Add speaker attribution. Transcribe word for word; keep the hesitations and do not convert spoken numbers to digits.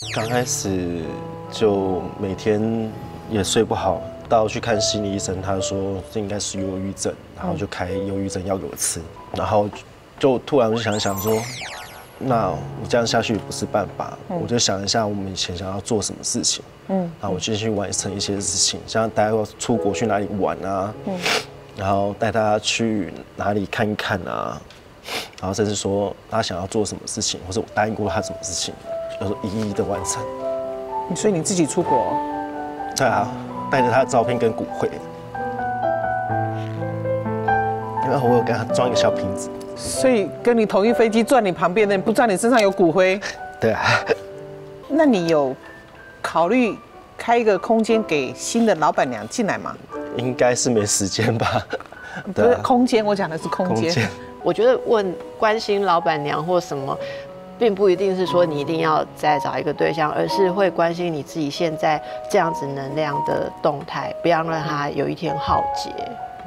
Speaker 1: 刚开始就每天也睡不好，到去看心理医生，他说这应该是忧郁症，然后就开忧郁症药给我吃，然后就突然就想想说，那我这样下去不是办法，我就想一下我们以前想要做什么事情，嗯，然后我继续完成一些事情，像带他出国去哪里玩啊，嗯，然后带他去哪里看一看啊，然后甚至说他想要做什么事情，或者我答应过他什么事情，要说一一的完成。
Speaker 2: 所以你自己出国？
Speaker 1: 对啊，带着他的照片跟骨灰，因为我有给他装一个小瓶子。
Speaker 2: 所以跟你同一飞机坐你旁边的人不知道你身上有骨灰？
Speaker 1: 对啊。
Speaker 2: 那你有考虑开一个空间给新的老板娘进来吗？
Speaker 1: 应该是没时间吧。
Speaker 2: 不是空间，我讲的是空间。
Speaker 3: 我觉得问关心老板娘或什么，并不一定是说你一定要再找一个对象，而是会关心你自己现在这样子能量的动态，不要让它有一天耗竭。